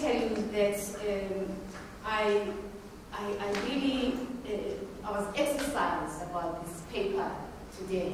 tell you that I really I was exercised about this paper today.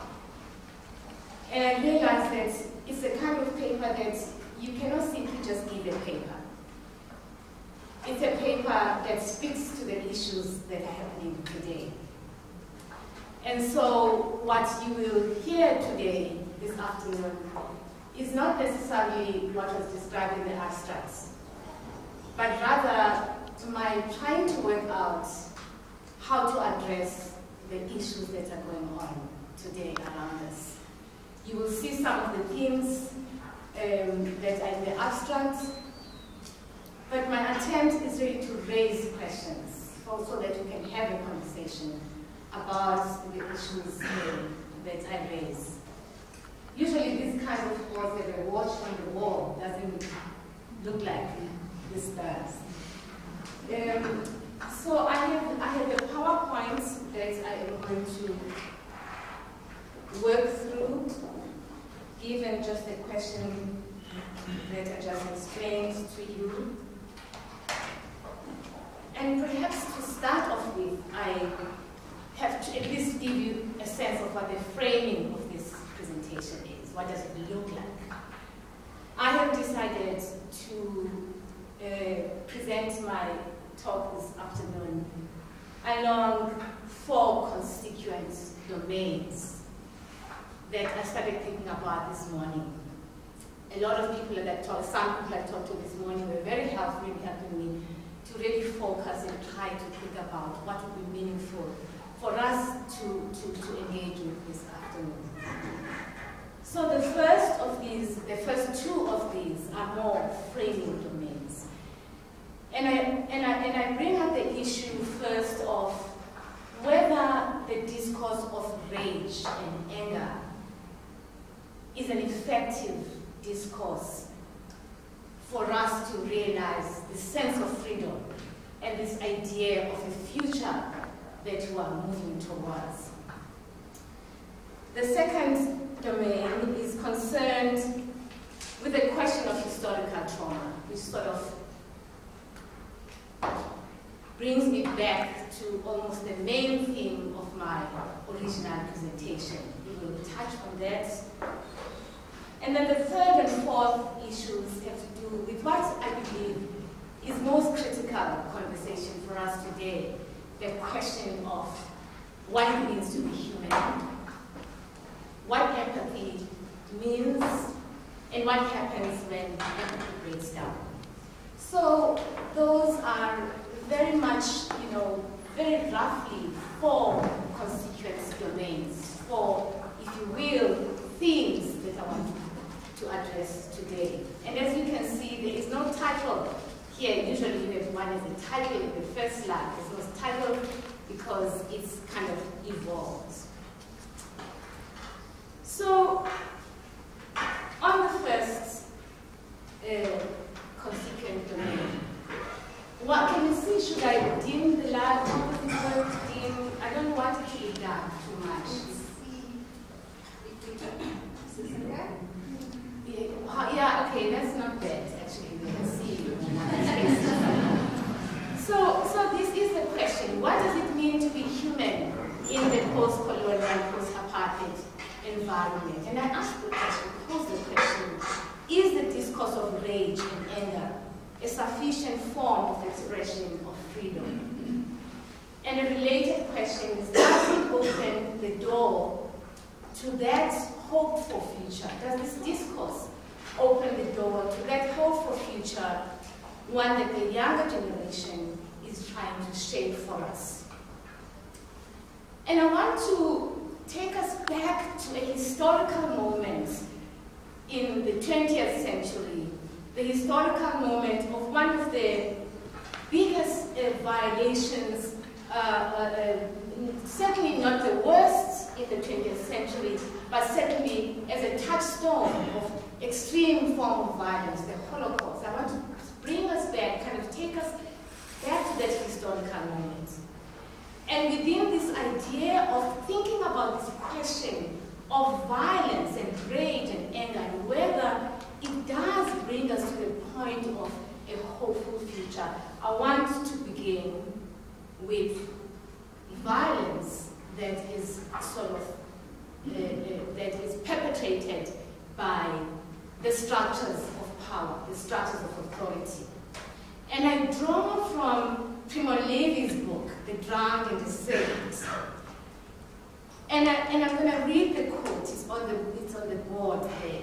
And I realized that it's the kind of paper that you cannot simply just give a paper. It's a paper that speaks to the issues that are happening today. And so what you will hear today, this afternoon, is not necessarily what was described in the abstracts, but rather my trying to work out how to address the issues that are going on today around us. You will see some of the themes that are in the abstract, but my attempt is really to raise questions so that we can have a conversation about the issues that I raise. Usually this kind of work that I watch on the wall doesn't look like this does. So I have a PowerPoint that I am going to work through, given just the question that I just explained to you. And perhaps to start off with, I have to at least give you a sense of what the framing of this presentation is. What does it look like? I have decided to present my talk this afternoon along 4 constituent domains that I started thinking about this morning. A lot of people that some people I talked to this morning were very helpful in helping me to really focus and try to think about what would be meaningful for us to engage with this afternoon. So the first 2 of these are more framing domains. And I bring up the issue first of whether the discourse of rage and anger is an effective discourse for us to realize the sense of freedom and this idea of a future that we are moving towards. The second domain is concerned with the question of historical trauma, which sort of brings me back to almost the main theme of my original presentation. We will touch on that. And then the third and fourth issues have to do with what I believe is most critical conversation for us today, the question of what it means to be human, what empathy means, and what happens when empathy breaks down. So those are very much, very roughly 4 constituent domains, 4, if you will, themes that I want to address today. And as you can see, there is no title here. Usually you have one as a title in the first slide. There's no title because it's kind of evolved. So on the first constituent domain, what can you see? Should I dim the light? How does it work? Dim? I don't want it to be dark too much. Yeah, okay, that's not bad, actually. We can see So this is the question. What does it mean to be human in the post-colonial, post-apartheid environment? And I pose the question, is the discourse of rage and anger a sufficient form of expression of freedom? And a related question is, does it open the door to that hope for future? Does this discourse open the door to that hope for future, one that the younger generation is trying to shape for us? And I want to take us back to a historical moment in the 20th century, the historical moment of one of the biggest violations, certainly not the worst in the 20th century, but certainly as a touchstone of extreme form of violence, the Holocaust. I want to bring us back, kind of take us back to that historical moment. And within this idea of thinking about this question of violence and rage and anger, and whether it does bring us to the point of a future, I want to begin with violence that is sort of that is perpetrated by the structures of power, the structures of authority. And I draw from Primo Levi's book, The Drowned and the Saved. And I'm going to read the quote, it's on the board there.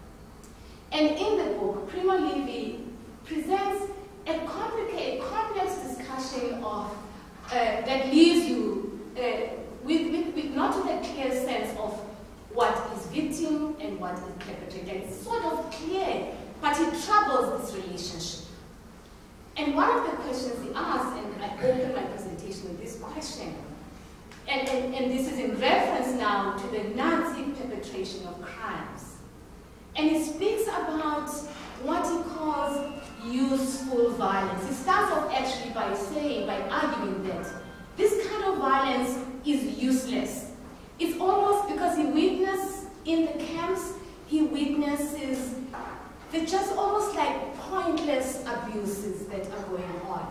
And in the book, Primo Levi presents a complex discussion of that leaves you with not with a clear sense of what is victim and what is perpetrator. It's sort of clear, but it troubles this relationship. And one of the questions he asks, and I open my presentation with this question, and this is in reference now to the Nazi perpetration of crimes. And he speaks about what he calls useful violence. He starts off actually by arguing that this kind of violence is useless. It's almost because he witnessed in the camps, he witnesses the just almost like pointless abuses that are going on.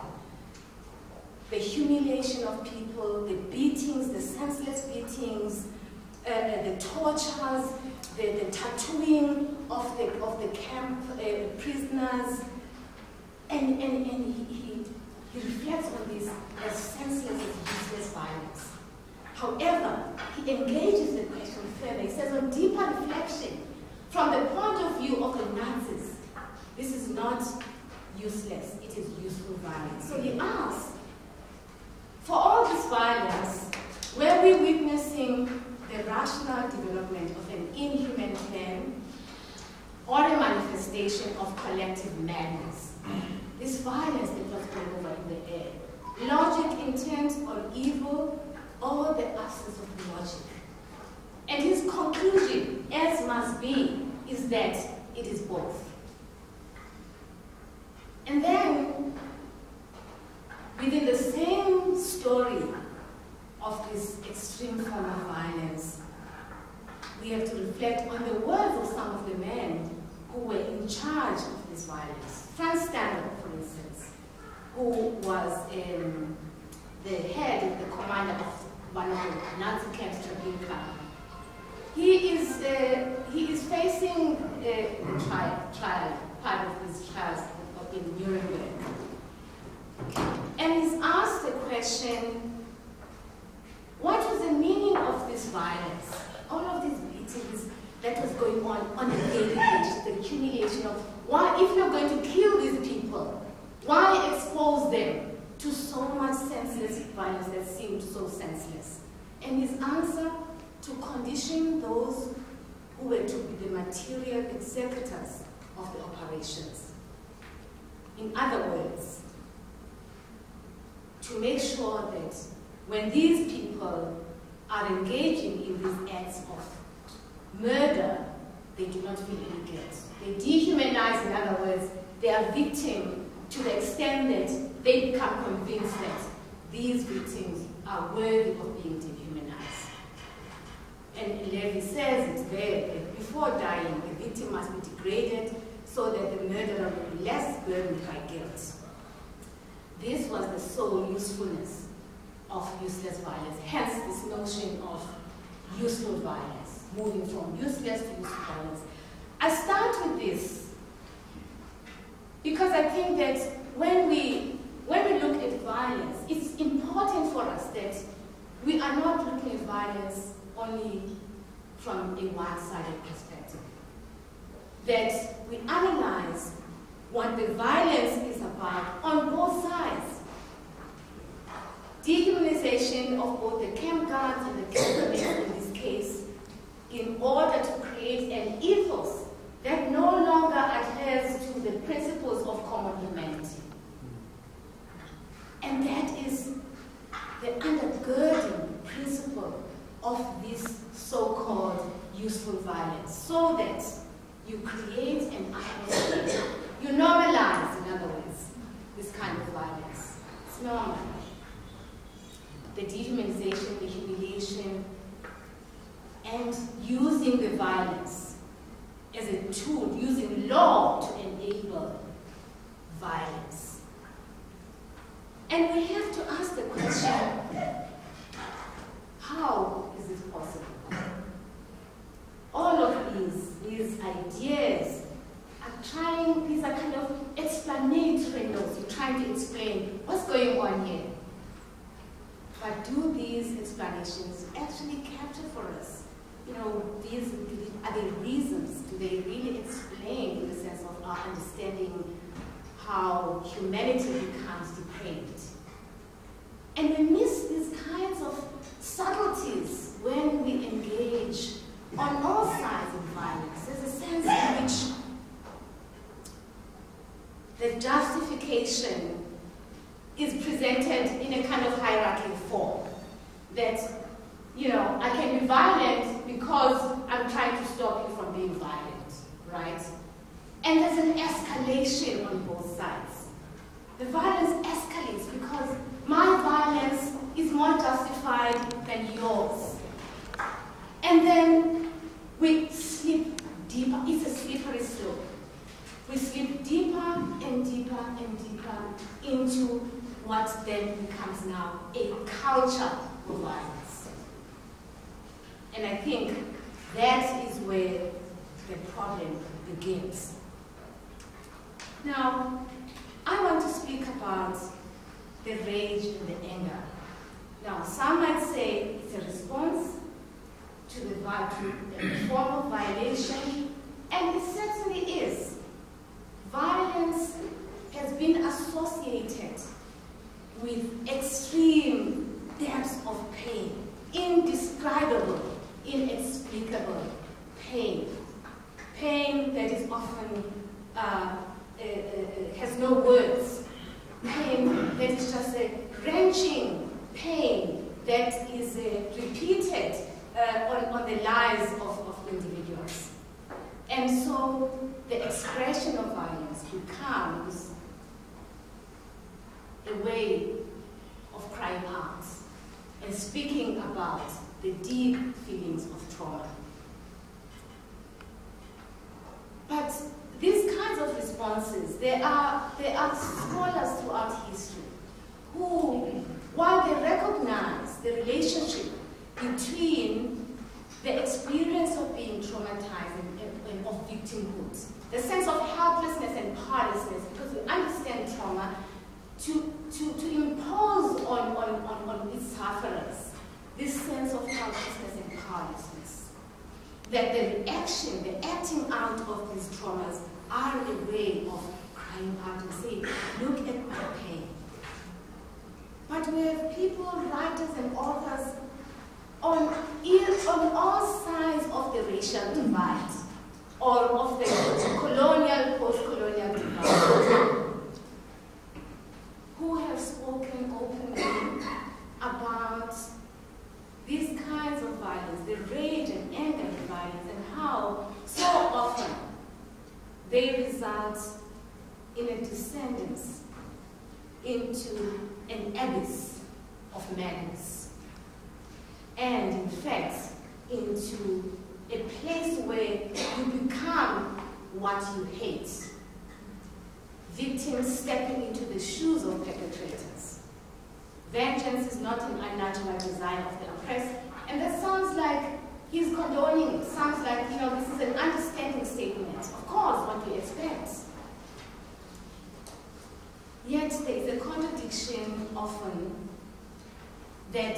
The humiliation of people, the beatings, the senseless beatings, the tortures, the tattooing of the camp prisoners, and he reflects on this as senseless as useless violence. However, he engages the question further. He says, on deeper reflection, from the point of view of the Nazis, this is not useless, it is useful violence. So he asks, for all this violence, were we witnessing the rational development of an inhuman plan or a manifestation of collective madness? This violence that was going over in the air, logic intent on evil or the absence of logic. And his conclusion, as must be, is that it is both. And then, within the same story of this extreme form of violence, we have to reflect on the words of some of the men who were in charge of this violence. Franz Steinberg, for instance, who was the head, the commander of one of the Nazi camps, Treblinka. He is facing a trial, part of his trials in Nuremberg. And he's asked the question, what was the meaning of this violence? All of these beatings that was going on a daily basis, the accumulation of why, if you're going to kill these people, why expose them to so much senseless violence that seemed so senseless? And his answer, to condition those who were to be the material executors of the operations. In other words, to make sure that when these people are engaging in these acts of murder, they do not feel any guilt. They dehumanize, in other words, they are victim to the extent that they become convinced that these victims are worthy of being dehumanized. And Levi says it there, that before dying, the victim must be degraded so that the murderer will be less burdened by guilt. This was the sole usefulness of useless violence, hence this notion of useful violence, moving from useless to useful violence. I start with this because I think that when we look at violence, it's important for us that we are not looking at violence only from a one-sided perspective. That we analyze what the violence is about on both sides. Dehumanization of both the camp guards and the camp in this case, in order to create an ethos that no longer adheres to the principles of common humanity. And that is the undergirding principle of this so-called useful violence, so that you create an atmosphere, you normalize, in other words, this kind of violence. It's normal. The dehumanization, the humiliation, and using the violence as a tool, using law to enable violence. And we have to ask the question, how is this possible? All of these ideas these are kind of explanatory notes. You're trying to explain what's going on here. But do these explanations actually capture for us? You know, are they reasons? Do they really explain in the sense of our understanding how humanity becomes depraved? And we miss these kinds of subtleties when we engage on all sides of violence. There's a sense in which the justification is presented in a kind of hierarchical form. That, you know, I can be violent because I'm trying to stop you from being violent, right? And there's an escalation on both sides. The violence escalates because my violence is more justified than yours. And then we slip deeper. It's a slippery slope. We slip deeper and deeper and deeper into what then becomes now a culture of violence. And I think that is where the problem begins. Now, I want to speak about the rage and the anger. Now, some might say it's a response to the form of violation, and it certainly is. Violence has been associated with extreme depths of pain, indescribable, inexplicable pain. Pain that is often has no words. Pain that is just a wrenching pain that is repeated on the lives of individuals. And so the expression of violence becomes a way of crying out and speaking about the deep feelings of trauma. But these kinds of responses, there are scholars throughout history who, while they recognize the relationship between the experience of being traumatized and of victimhood, the sense of helplessness and powerlessness, because we understand trauma to impose on its sufferers this sense of helplessness and powerlessness. That the reaction, the acting out of these traumas are a way of crying out and saying, look at my pain. But we have people, writers and authors on all sides of the racial divide or of the colonial, post-colonial divide who have spoken openly about these kinds of violence, the rage and anger of violence, and how so often they result in a descendance into an abyss of madness. And in fact, into a place where you become what you hate. Victims stepping into the shoes of perpetrators. Vengeance is not an unnatural desire of the oppressed. And that sounds like he's condoning it. Sounds like, you know, this is an understanding statement. Of course, what we expect. Yet there is a contradiction often that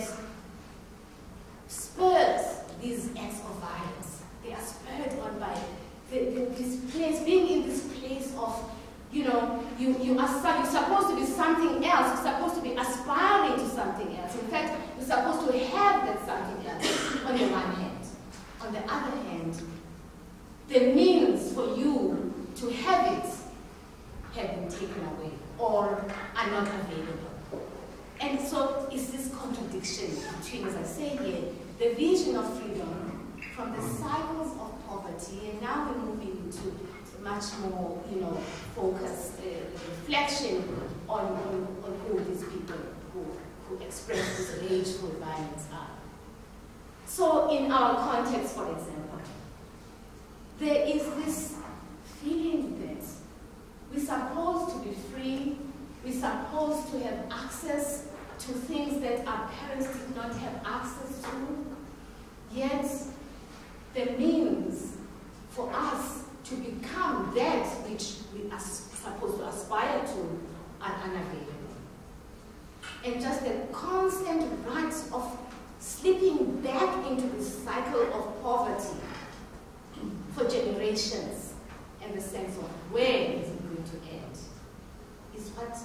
spurs these acts of violence. They are spurred on by this place, being in this place of, you know, you're supposed to be something else. You're supposed to be aspiring to something else. In fact, you're supposed to have that something else on the one hand. On the other hand, the means for you to have it have been taken away or are not available. And so it's this contradiction between, as I say here, the vision of freedom from the cycles of poverty, and now we're moving into much more, you know, focused reflection on who these people who express this rageful violence are. So in our context, for example, there is this feeling that we're supposed to be free, We're supposed to have access to things that our parents did not have access to. Yet, the means for us to become that which we are supposed to aspire to are unavailable. And just the constant rut of slipping back into this cycle of poverty for generations, and the sense of where is it going to end, is what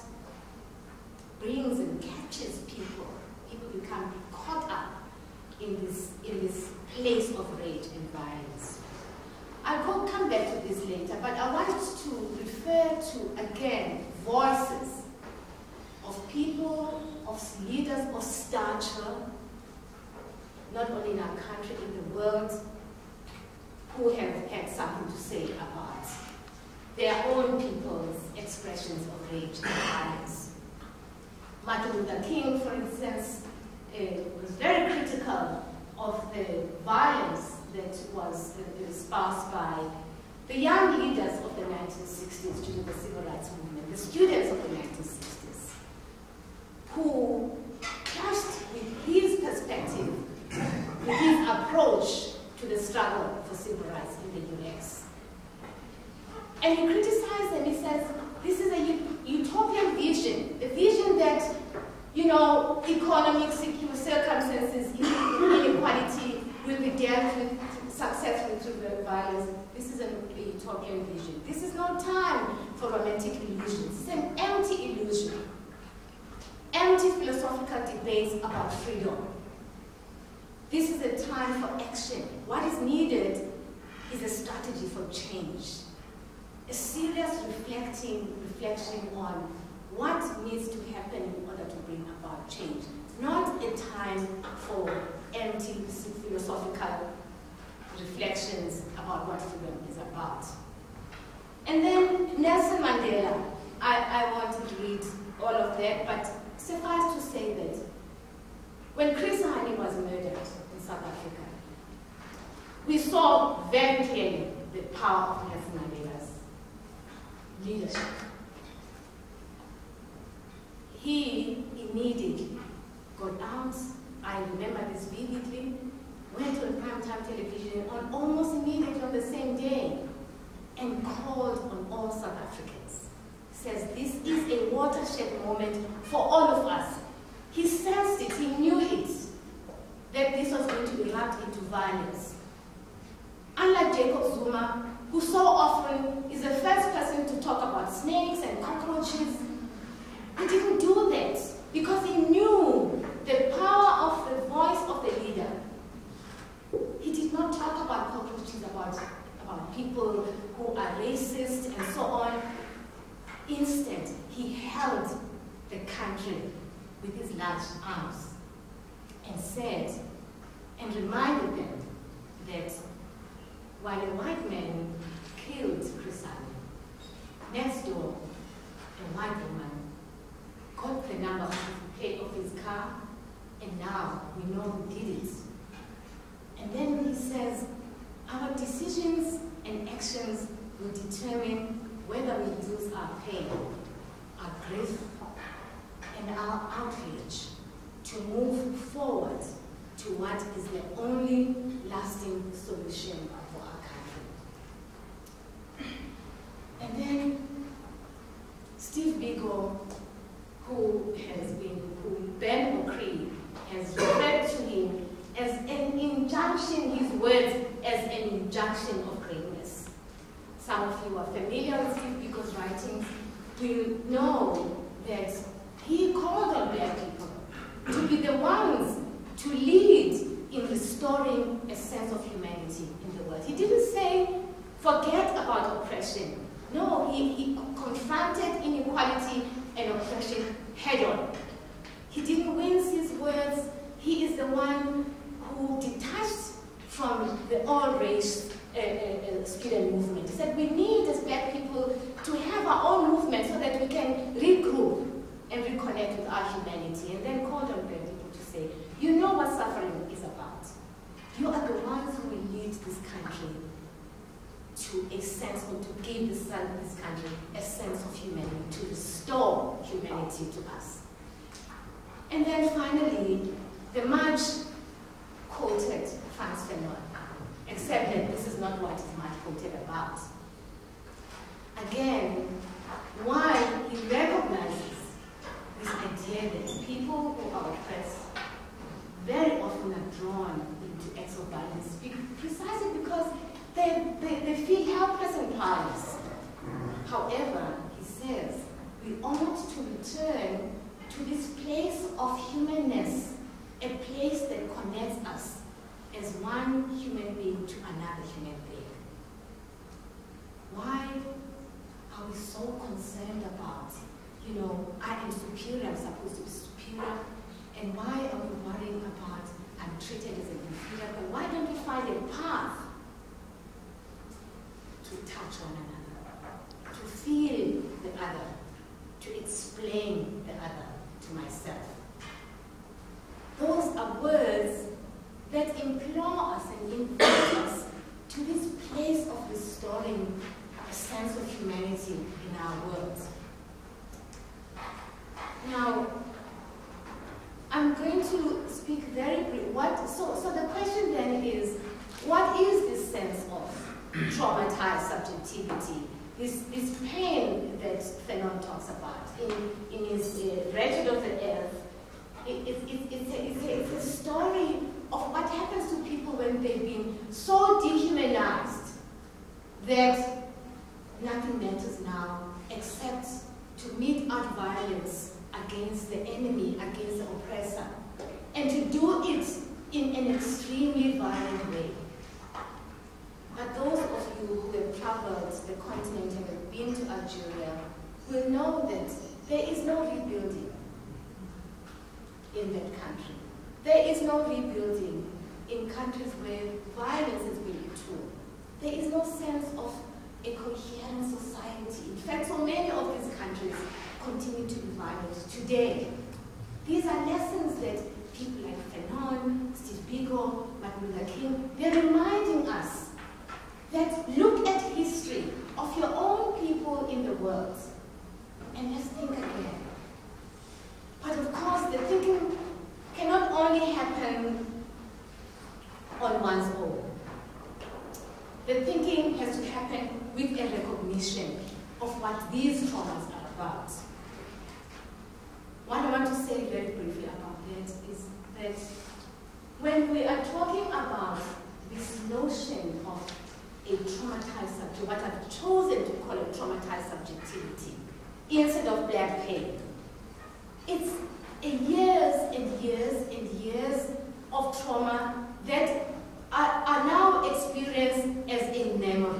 brings and catches people. People become caught up in this place of rage and violence. I'll come back to this later, but I want to refer to, again, voices of people, of leaders of stature, not only in our country, in the world, who have had something to say about their own people's expressions of rage and violence. Martin Luther King, for instance, was very critical of the violence that was espoused by the young leaders of the 1960s during the civil rights movement, the students of the 1960s, who clashed with his perspective, with his approach to the struggle for civil rights in the US. And he criticized them. He says, this is a utopian vision, a vision that, you know, economic circumstances, inequality will be dealt with successfully through the violence. This is a utopian vision. This is no time for romantic illusions. It's an empty illusion. Empty philosophical debates about freedom. This is a time for action. What is needed is a strategy for change. A serious reflection on what needs to happen in order to bring about change. Not a time for empty philosophical reflections about what freedom is about. And then Nelson Mandela. I wanted to read all of that, but suffice to say that when Chris Hani was murdered in South Africa, we saw very clearly the power of Nelson Mandela's leadership. He immediately got out, I remember this vividly, went on primetime television on almost immediately on the same day and called on all South Africans. Says this is a watershed moment for all of us. He sensed it, he knew it, that this was going to erupt into violence. Unlike Jacob Zuma, who so often is the first person to talk about snakes and cockroaches, he didn't do that because he knew the power of the voice of the leader. He did not talk about cockroaches, about people who are racist and so on. Instead, he held the country with his large arms and said, and reminded them that while a white man killed Chris Hani, next door, a white woman got the number of his car, and now we know who did it. And then he says, our decisions and actions will determine whether we lose our pain, our grief, and our outrage to move forward to what is the only lasting solution for our country. And then Steve Biko, who Ben Okri has referred to him as an injunction, his words as an injunction of greatness. Some of you are familiar with Steve Biko's writings. We know that he called on Black people to be the ones to lead in restoring a sense of humanity in the world. He didn't say, forget about oppression. No, he confronted inequality and oppression head on. He didn't wince his words. He is the one who detached from the all-race student movement. He said, we need as Black people to have our own movement so that we can regroup and reconnect with our humanity, and then called on Black people to say, you know what suffering is about. You are the ones who will lead this country to a sense, or to give this country a sense of humanity, to restore humanity reality to us. And then finally, the March quoted Frans Fanon, except that this is not what is March quoted about. Again, why he recognizes this idea that people who are oppressed very often are drawn into acts of violence precisely because they feel helpless and powerless. However, he says, we ought to return to this place of humanness, a place that connects us as one human being to another human being. Why are we so concerned about, I am superior, I'm supposed to be superior, and why are we worrying about I'm treated as an inferior? But why don't we find a path to touch one another, to feel the other, to explain the other to myself? Those are words that implore us and invite us to this place of restoring a sense of humanity in our world. Now, I'm going to speak very briefly. So the question then is, what is this sense of traumatized subjectivity, this pain that Fanon talks about in his Wretched of the Earth? It's a story of what happens to people when they've been so dehumanized that nothing matters now except to mete out violence against the enemy, against the oppressor, and to do it in an extremely violent way. But those of you who have traveled the continent and have been to Algeria will know that there is no rebuilding in that country. There is no rebuilding in countries where violence has been a tool. There is no sense of a coherent society. In fact, so many of these countries continue to be violent today. These are lessons that people like Fanon, Steve Biko, Martin Luther King, they're reminding us that look at history of your own people in the world and let's think again. But of course, the thinking cannot only happen on one's own. The thinking has to happen with a recognition of what these traumas are about. What I want to say very briefly about that is that when we are talking about this notion of a traumatized subject, what I've chosen to call a traumatized subjectivity, instead of black pain, it's years and years and years of trauma that are now experienced as a memory.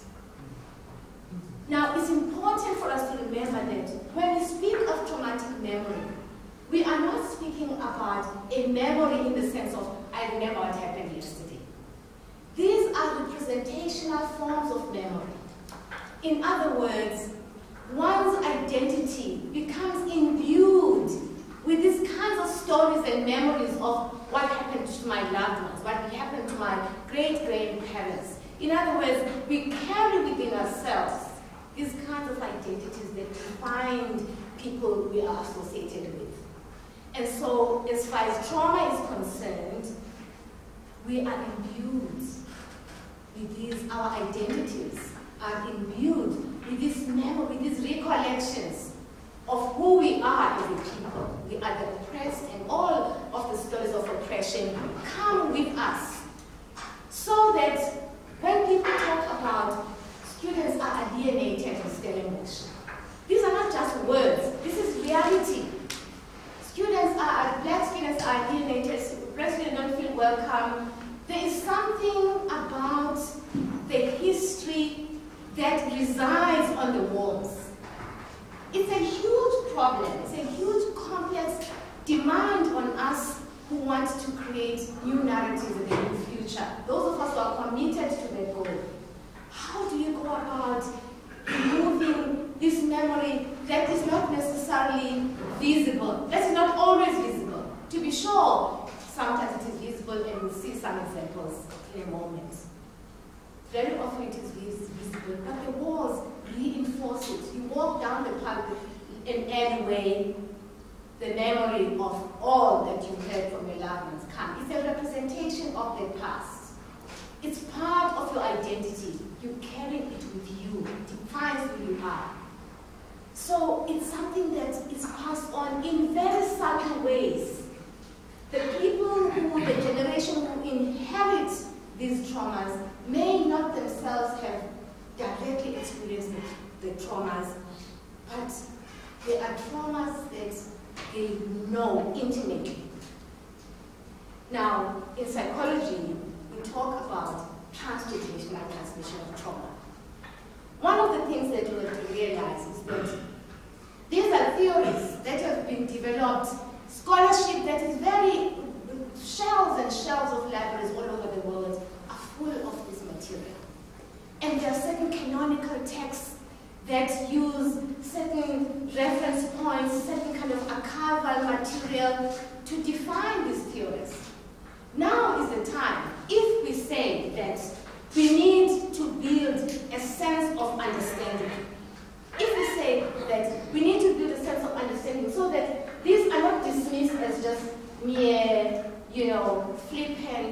Now, it's important for us to remember that when we speak of traumatic memory, we are not speaking about a memory in the sense of, I remember what happened yesterday. These are representational forms of memory. In other words, one's identity becomes imbued with these kinds of stories and memories of what happened to my loved ones, what happened to my great-grandparents. In other words, we carry within ourselves these kinds of identities that define people we are associated with. And so, as far as trauma is concerned, we are imbued with these, our identities are imbued with this memory, with these recollections of who we are as a people. We are the oppressed, and all of the stories of oppression come with us. So that when people talk about students are alienated in Stellenbosch, these are not just words, this is reality. Black students are alienated, black students don't feel welcome. There is something about the history that resides on the walls. It's a huge problem, it's a huge complex demand on us who want to create new narratives in the new future. Those of us who are committed to that goal. How do you go about removing this memory that is not necessarily visible, that is not always visible? To be sure, sometimes it is visible, and we'll see some examples in a moment. Very often it is visible, but the walls reinforce it. You walk down the path in any way, the memory of all that you heard from your loved ones come. It's a representation of the past. It's part of your identity. You carry it with you. It defines who you are. So it's something that is passed on in very subtle ways. The people the generation who inherit these traumas may not themselves have directly experienced the traumas, but they are traumas that they know intimately. Now, in psychology, we talk about transgenerational transmission of trauma. One of the things that you have to realize is that these are theories that have been developed, scholarship that is very, shelves and shelves of libraries all over the world are full of this material. And there are certain canonical texts that use certain reference points, certain kind of archival material to define these theories. Now is the time, if we say that we need to build a sense of understanding, if we say that we need to build a sense of understanding so that these are not dismissed as just mere, flippant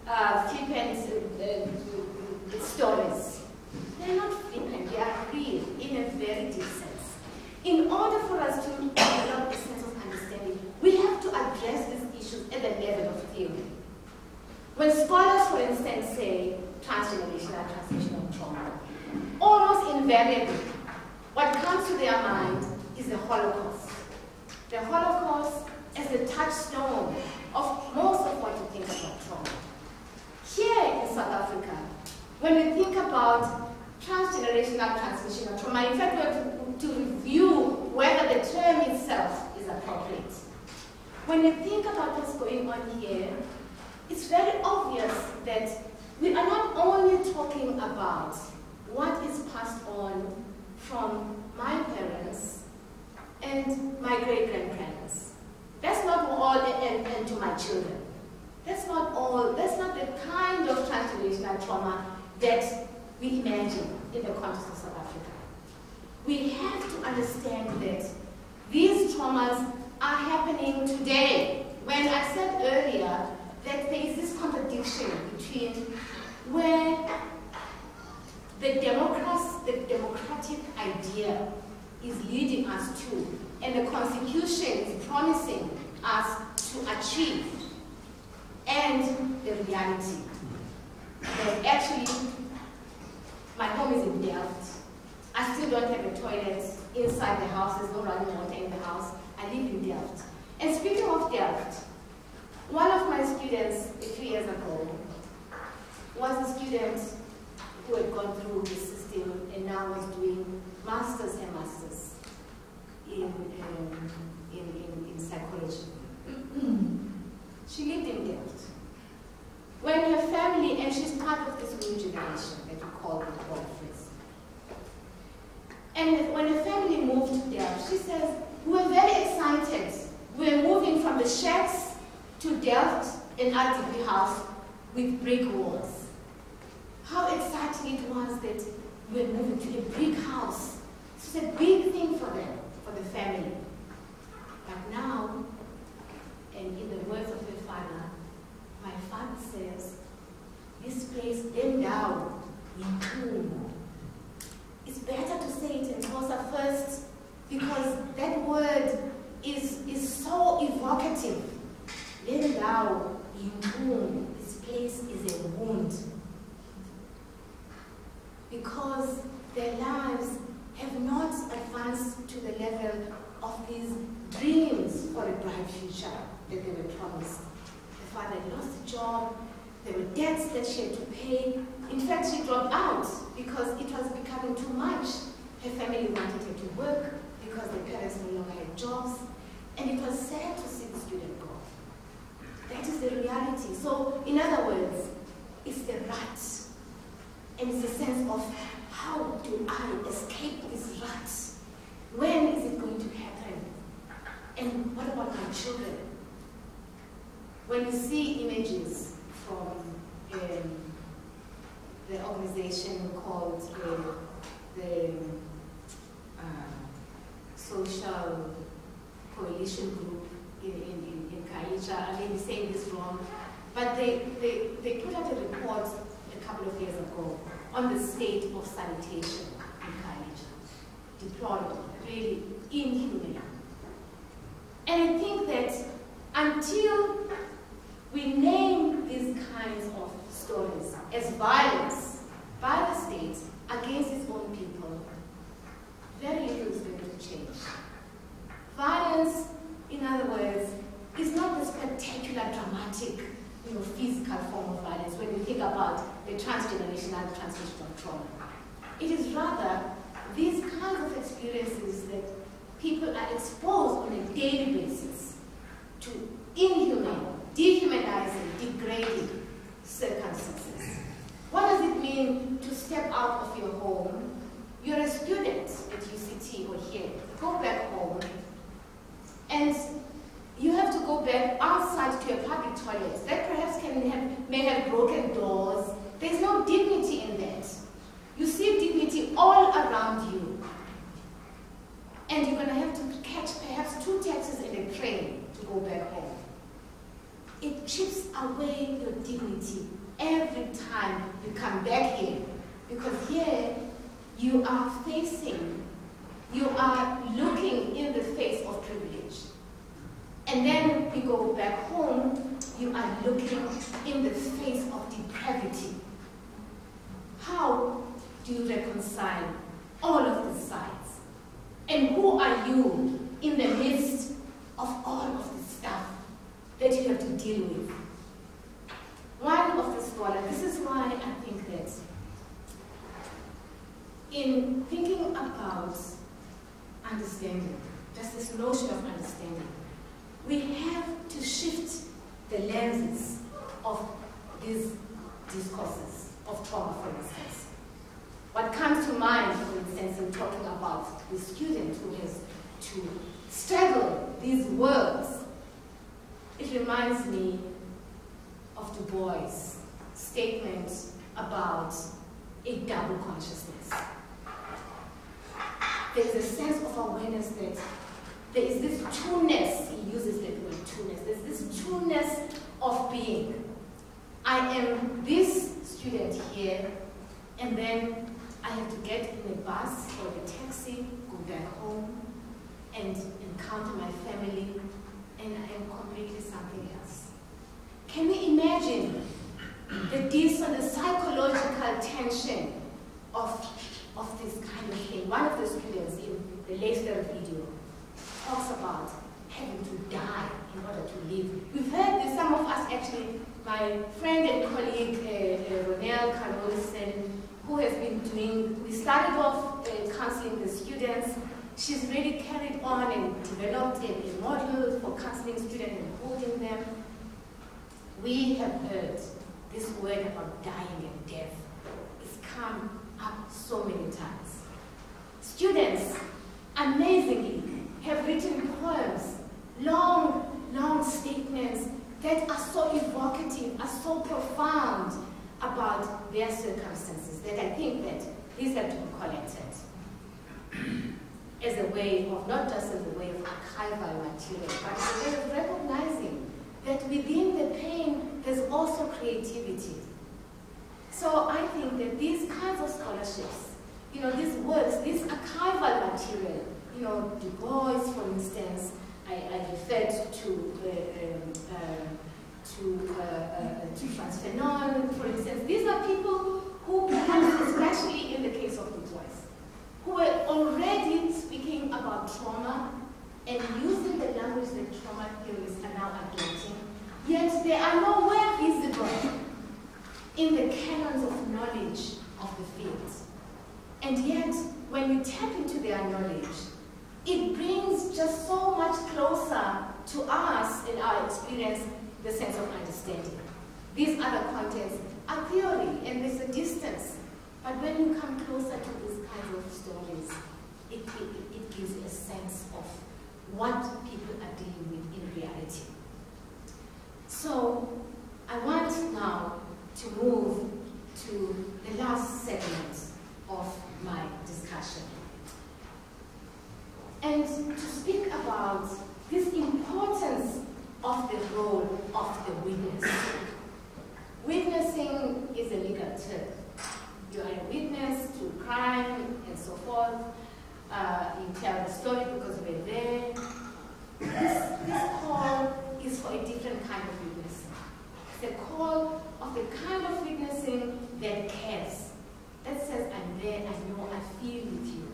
stories. They're not flippant, they are real in a very deep sense. In order for us to develop a sense of understanding, we have to address these issues at the level of theory. When scholars, for instance, say transgenerational transmission of trauma, almost invariably, what comes to their mind is the Holocaust. The Holocaust as the touchstone of most of what you think about trauma. Here in South Africa, when we think about transgenerational transmission of trauma, in fact, we have to review whether the term itself is appropriate. When we think about what's going on here, it's very obvious that we are not only talking about what is passed on from my parents and my great-grandparents. That's not all, and to my children. That's not all, that's not the kind of transgenerational trauma that we imagine in the context of South Africa. We have to understand that these traumas are happening today. When I said earlier that there is this contradiction between where the democratic idea is leading us to, and the Constitution is promising us to achieve, and the reality. That actually, my home is in Delft. I still don't have a toilet inside the house. There's no running water in the house. I live in Delft. And speaking of Delft, one of my students a few years ago was a student who had gone through the system and now was doing masters and masters in psychology. She lived in Delft. When her family, and she's part of this new generation that we call the Profs. And when her family moved to Delft, she says, we were very excited. We were moving from the shacks to Delft, an RDP house with brick walls. How exciting it was that we were moving to a brick house. It's a big thing for them, for the family. But now, and in the words of her father, my father says, this place bent down in tomb. It's better to say it in Xhosa first because that word is so evocative. Bent down in tomb. This place is a wound. Because their lives have not advanced to the level of these dreams for a bright future that they were promised. The father had lost a job, there were debts that she had to pay. In fact, she dropped out because it was becoming too much. Her family wanted her to work because their parents no longer had jobs. And it was sad to see the student go. That is the reality. So, in other words, it's the rut. And it's a sense of, how do I escape this rut? When is it going to happen? And what about my children? When you see images from the organization called the social coalition group in Kaija. I may be saying this wrong, but they put out a report a couple of years ago on the state of sanitation in Kaija. Deplorable, really inhumane. And I think that until we name these kinds of stories as violence by the state against its own people, very little is going to change. Violence, in other words, is not the spectacular, dramatic, physical form of violence when you think about the transgenerational transmission of trauma. It is rather these kinds of experiences that people are exposed on a daily basis to inhumane, dehumanizing, degrading circumstances. What does it mean to step out of your home? You're a student at UCT or here, go back home, and you have to go back outside to a public toilet that perhaps may have broken doors. There's no dignity in that. You see dignity all around you. And you're going to have to catch perhaps 2 taxis and a train to go back home. It chips away your dignity every time you come back here. Because here, you are looking in the face of privilege. And then you go back home, you are looking in the face of depravity. How do you reconcile all of these sides? And who are you in the midst of all of this stuff that you have to deal with? One of the scholars, this is why I think that in thinking about understanding, just this notion of understanding, we have to shift the lenses of these discourses of trauma, for instance. What comes to mind, for instance, in talking about the student who has to straddle these words, it reminds me of Du Bois' statement about a double consciousness. There is a sense of awareness that there is this two-ness, he uses the word two-ness, there's this two-ness of being. I am this student here, and then I have to get in a bus or a taxi, go back home, and encounter my family, and I am completely something else. Can we imagine the psychological tension of this kind of thing? One of the students in the later video talks about having to die in order to live. We've heard this, some of us actually, my friend and colleague Ronelle Carolson, who has been doing, we started off counseling the students. She's really carried on and developed a module for counseling students and holding them. We have heard this word about dying and death. It's come up so many times. Students, amazingly, have written poems, long statements that are so evocative, are so profound about their circumstances that I think that these have to be collected as a way of, not just as a way of archival material, but as a way of recognizing that within the pain there's also creativity. So I think that these kinds of scholarships, these works, this archival material, Du Bois, for instance, I referred to Frantz Fanon, for instance. These are people who, perhaps, especially in the case of Du Bois, who were already speaking about trauma and using the language that trauma theorists are now adopting, yet they are nowhere visible in the canons of knowledge of the field. And yet, when you tap into their knowledge, it brings just so much closer to us in our experience the sense of understanding. These other contents are theory, and there's a distance. But when you come closer to these kinds of stories, it gives you a sense of what people are dealing with in reality. So I want now to move to the last segment of my discussion. And about this importance of the role of the witness. Witnessing is a legal term. You are a witness to crime and so forth. You tell the story because we're there. This call is for a different kind of witnessing. It's a call of the kind of witnessing that cares. That says, I'm there, I know, I feel with you.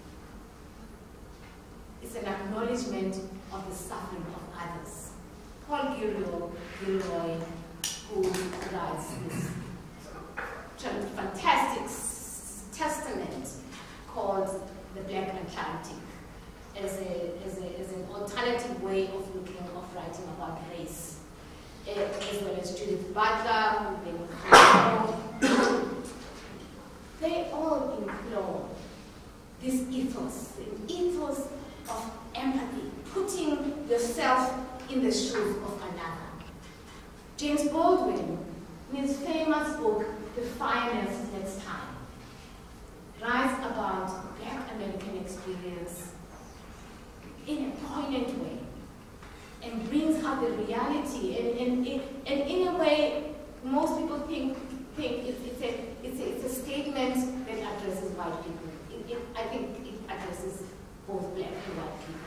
It's an acknowledgement of the suffering of others. Paul Gilroy, who writes this fantastic testament called The Black Atlantic, as an alternative way of writing about race, as well as Judith Butler, they all implore this ethos, an ethos of empathy, putting yourself in the shoes of another. James Baldwin, in his famous book, The Finest Next Time, writes about Black American experience in a poignant way and brings out the reality. And in a way, most people think it's a statement that addresses white people. I think it addresses both black and white people.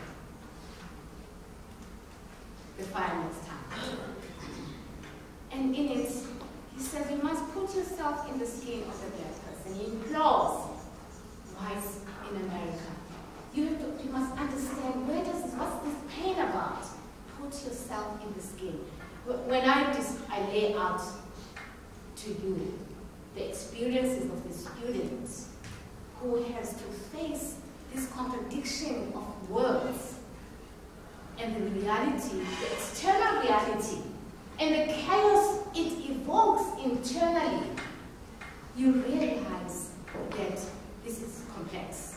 The finest time. And in it, he says you must put yourself in the skin of the black person. He implores whites in America. You must understand what's this pain about? Put yourself in the skin. When I lay out to you the experiences of the students who has to face this contradiction of words and the reality, the external reality, and the chaos it evokes internally, you realize that this is complex.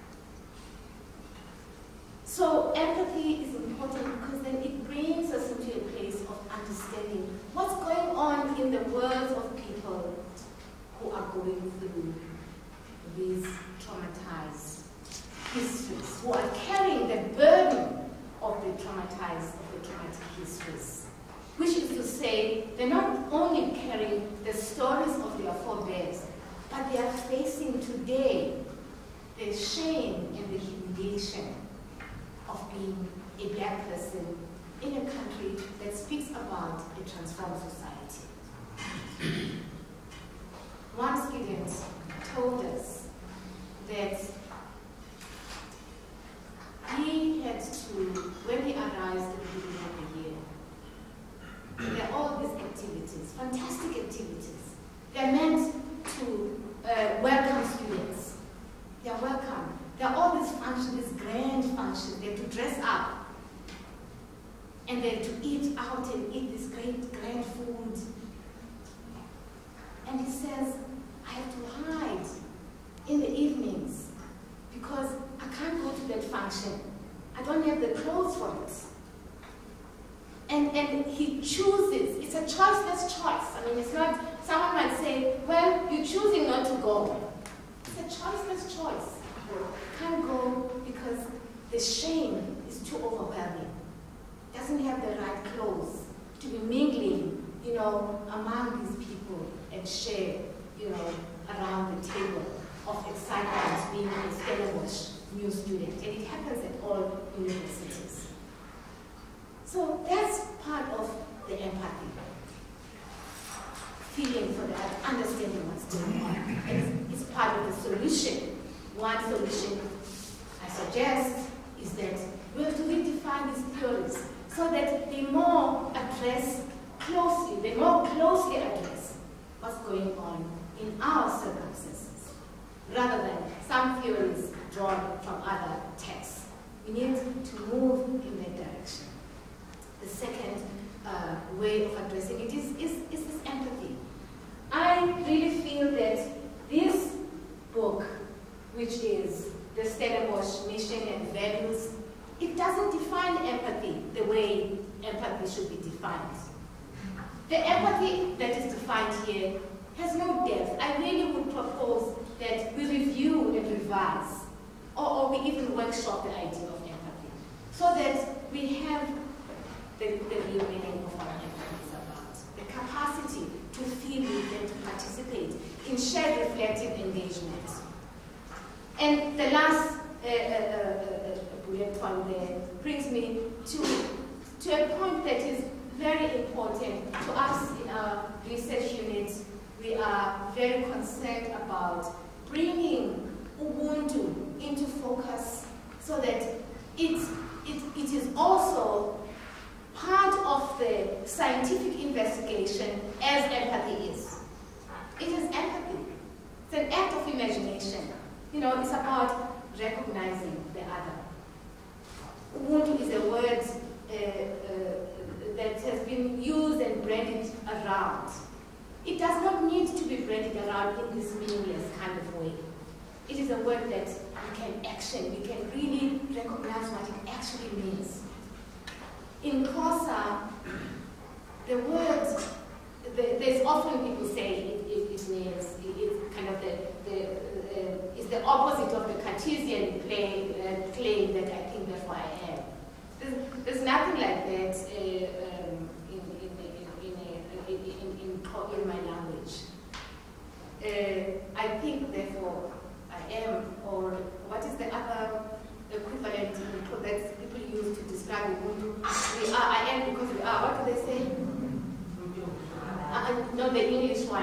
So empathy is important because then it brings us into a place of understanding what's going on in the worlds of people who are going through these traumatized histories, who are carrying the burden of the traumatic histories. Which is to say, they're not only carrying the stories of their forebears, but they are facing today the shame and the humiliation of being a black person in a country that speaks about a transformed society. One student told us that he had to, when he arrived at the beginning of the year, there are all these activities, fantastic activities. They're meant to welcome students. They're welcome. There are all these functions, these grand functions. They have to dress up. And then to eat out and eat this great, grand food. And he says, I have to hide in the evenings because I can't go to that function. I don't have the clothes for it. And he chooses. It's a choiceless choice. I mean, it's not, someone might say, well, you're choosing not to go. It's a choiceless choice. Can't go because the shame is too overwhelming. Doesn't have the right clothes to be mingling, among these people and share, around the table of excitement being a Stellenbosch new student. And it happens at all universities. So that's part of the empathy. Feeling for that, understanding what's going on. It's part of the solution. One solution I suggest is that we have to redefine these theories so that they more closely address what's going on in our circumstances, rather than some theories drawn from other texts. We need to move in that direction. The second way of addressing it is this empathy. I really feel that this book, which is the Stellenbosch mission and values, it doesn't define empathy the way empathy should be defined. The empathy that is defined here has no depth. I really would propose that we review and revise, or we even workshop the idea of empathy, so that collective engagement. And the last bullet point there brings me to a point that is very important to us in our research unit. We are very concerned about bringing Ubuntu into focus so that it is also part of the scientific investigation as empathy is. It is empathy. It's an act of imagination. You know, it's about recognizing the other. Ubuntu is a word that has been used and branded around. It does not need to be branded around in this meaningless kind of way. It is a word that we can action, we can really recognize what it actually means. In Xhosa, the word, there's often people say it means, it's kind of it's the opposite of the Cartesian claim that I think therefore I am. There's nothing like that in my language. I think therefore I am, or what is the other equivalent that people use to describe Ubuntu? We are, I am because we are. What do they say? No, the English one.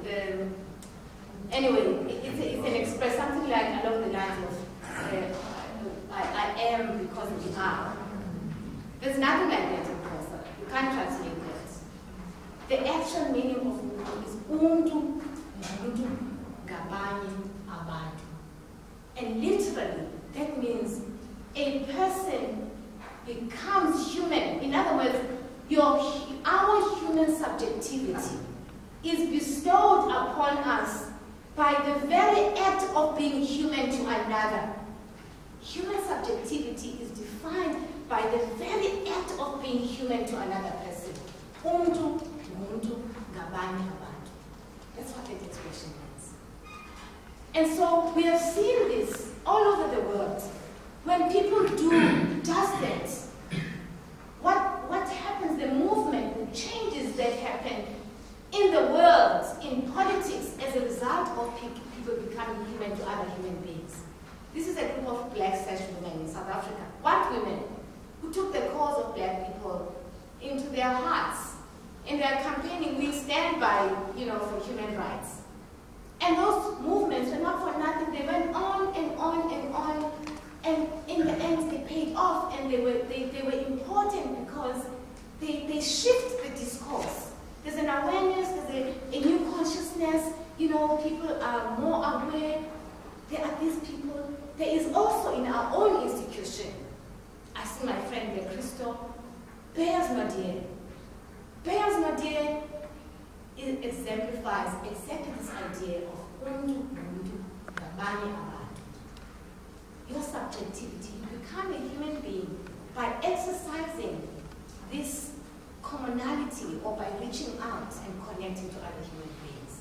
Anyway, it's an express, something like along the lines of I am because we are. There's nothing like that in Xhosa. You can't translate that. The actual meaning of Ubuntu is Ubuntu ngabanye abantu. And literally, that means a person becomes human. In other words, our human subjectivity is bestowed upon us by the very act of being human to another. Human subjectivity is defined by the very act of being human to another person. Umuntu ngabanye abantu. That's what that expression means. And so we have seen this all over the world. When people do just that, what happens, the movement, the changes that happen in the world, in politics, as a result of people becoming human to other human beings. This is a group of black sash women in South Africa, white women, who took the cause of black people into their hearts. And they are campaigning, we stand by, for human rights. And those movements were not for nothing. They went on and on and on. And in the end, they paid off, and they were important because they shift the discourse. There's an awareness, there's a new consciousness. People are more aware. There are these people. There is also in our own institution. I see my friend there, Crystal. Bears Nadir. Bears Nadir exemplifies exactly this idea of Ubuntu ngabanye abantu. Your subjectivity, you become a human being by exercising this commonality or by reaching out and connecting to other human beings.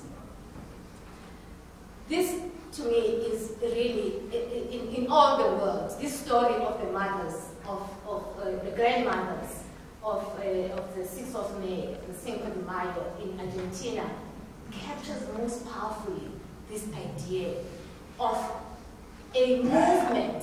This, to me, is really, in all the world, this story of the mothers, of the grandmothers of the 6th of May, the Cinco de Mayo in Argentina, captures most powerfully this idea of a movement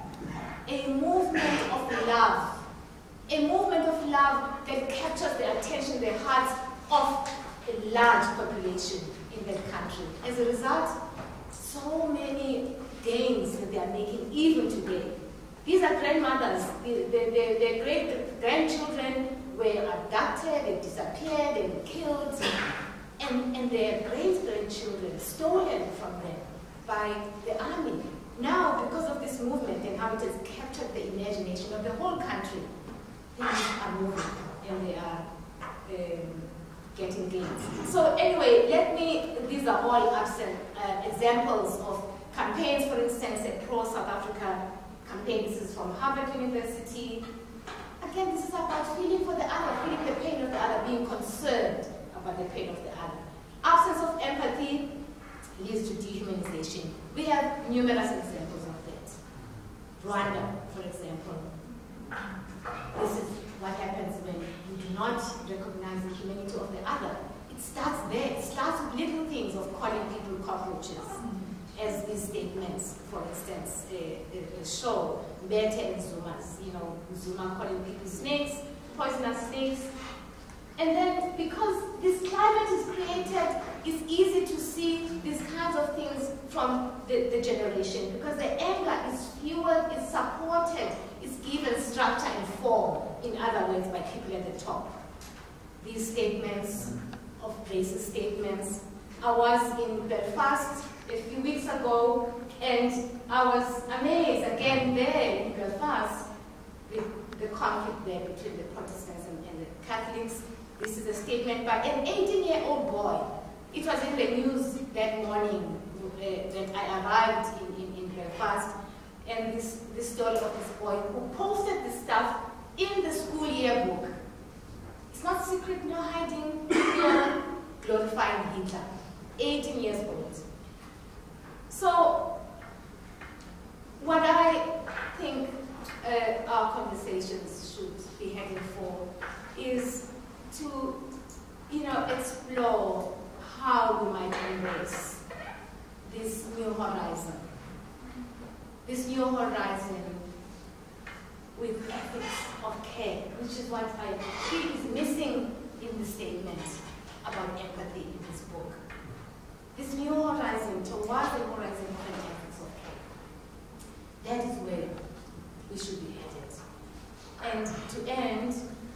of love, a movement of love that captures the attention, the hearts of a large population in that country. As a result, so many gains that they are making even today. These are grandmothers. Their great-grandchildren were abducted, they disappeared, they were killed, and their great-grandchildren stolen from them by the army. Now, because of this movement and how it has captured the imagination of the whole country, things are moving and they are getting gains. So anyway, these are all examples of campaigns. For instance, a pro-South Africa campaign. This is from Harvard University. Again, this is about feeling for the other, feeling the pain of the other, being concerned about the pain of the other. Absence of empathy leads to dehumanization. We have numerous examples of that. Rwanda, for example. This is what happens when you do not recognize the humanity of the other. It starts there. It starts starts with little things of calling people cockroaches, as these statements, for instance, show Mbete and Zuma's, Zuma calling people snakes, poisonous snakes. And then because this climate is created, it's easy to see these kinds of things from the generation, because the anger is fueled, is supported, is given structure and form, in other words, by people at the top. These statements of racist statements. I was in Belfast a few weeks ago, and I was amazed again there in Belfast with the conflict there between the Protestants and the Catholics. This is a statement by an 18-year-old boy. It was in the news that morning that I arrived in Belfast, and this story of this boy who posted this stuff in the school yearbook. It's not secret, no hiding, no glorifying Hitler. 18 years old. So, what I think our conversations should be heading for is to, explore how we might embrace this new horizon. This new horizon with ethics of care, which is what I feel is missing in the statement about empathy in this book. This new horizon towards the horizon of an ethics of care. That is where we should be headed. And to end,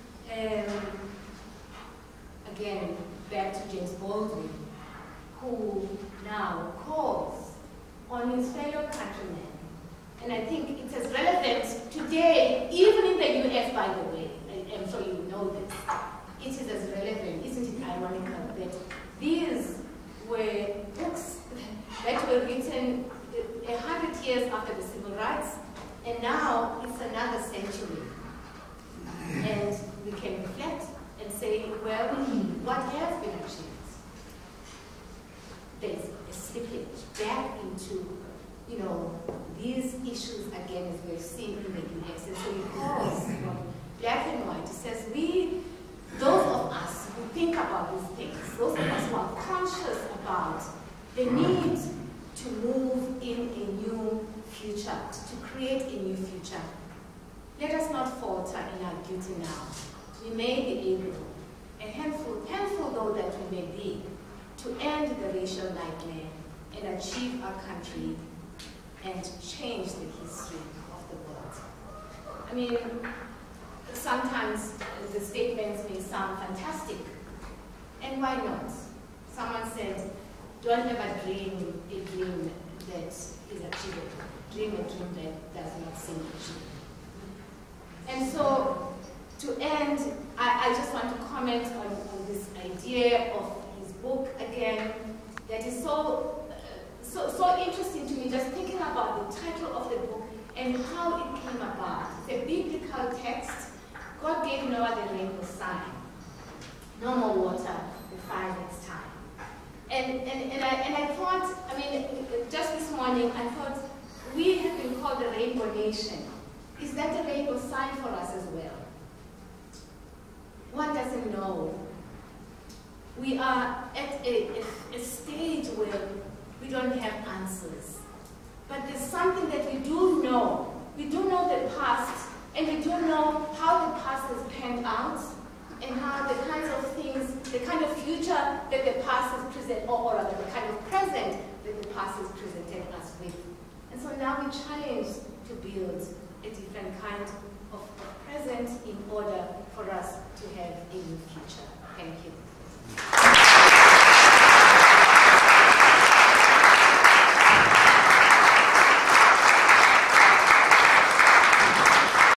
again, back to James Baldwin, who now calls on his fellow countrymen. And I think it's as relevant today, even in the US, by the way. I'm sure you know this. It is as relevant, isn't it ironical, that these were books that were written 100 years after the civil rights, and now it's another century. And we can reflect and say, well, what has been achieved? There's a slippage back into, these issues again, as we've seen in the US. And so it goes from black and white. It says those of us who think about these things, those of us who are conscious about the need to move in a new future, to create a new future, let us not falter in our duty now. We may be able, a handful though that we may be, to end the racial nightmare and achieve our country and change the history of the world. I mean, sometimes the statements may sound fantastic, and why not? Someone said, don't ever dream a dream that is achievable. Dream a dream that does not seem achievable. And so, to end, I just want to comment on this idea of his book again, that is so interesting to me, just thinking about the title of the book and how it came about. It's a biblical text. God gave Noah the rainbow sign. No more water, the fire next time. And I thought, just this morning, I thought, we have been called the Rainbow Nation. Is that a rainbow sign for us as well? One doesn't know. We are at a stage where we don't have answers. But there's something that we do know. We do know the past, and we do know how the past has panned out, and how the kinds of things, the kind of future that the past has presented, or rather the kind of present that the past has presented us with. And so now we challenge to build a different kind of present in order for us to have a new future. Thank you.